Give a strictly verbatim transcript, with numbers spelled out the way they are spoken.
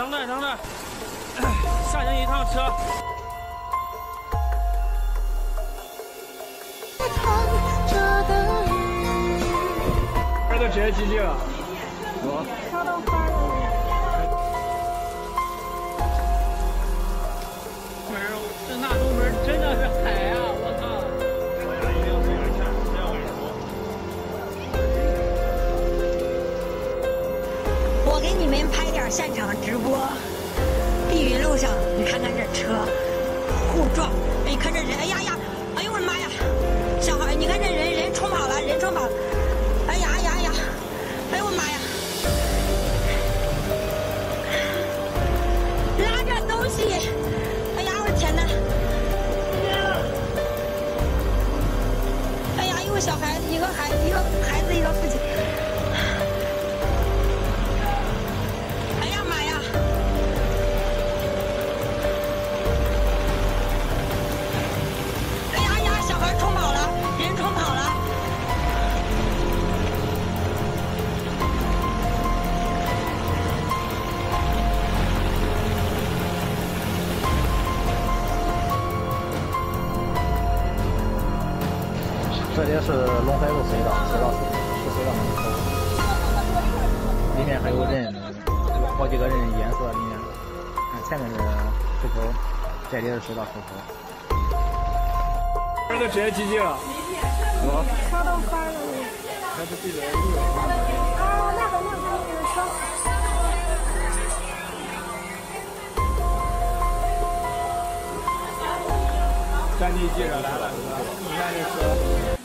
等等等等，下行一趟车。 这都直接进去了。 我烧到花了。 门，这那东门真的是海啊！我操！ 我给你们拍点现场直播。碧云路上，你看看这车互撞，哎，你看这人，哎呀呀，哎呦我的妈呀！小孩，你看这人人冲跑了，人冲跑了，哎呀呀呀，哎呦我的妈呀！拉着东西，哎呀我的天哪！哎呀，一个小孩子，一个孩子，一个孩子，一个父亲。哎呀妈呀！哎呀呀，小孩冲跑了，人冲跑了。 这里是龙海路隧道，隧道出隧道门口，里面还有人，有好几个人淹死了里面。看前面是出口，这里是隧道出口。 这都直接进去了。 我烧到花了。 还是记得路。 啊，那个那个那个车。 赶紧接着来了，你看这车。